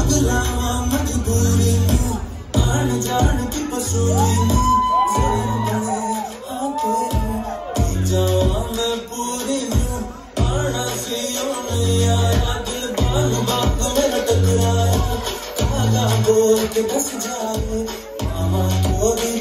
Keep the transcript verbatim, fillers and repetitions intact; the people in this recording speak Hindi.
पगलावा मजबूरी नू आन जान की पसूरी नू मैं पूरी नू आना सी नहीं आया दिल बाग बाग मेरा टकराया काला बोल के बस जाए मामा को भी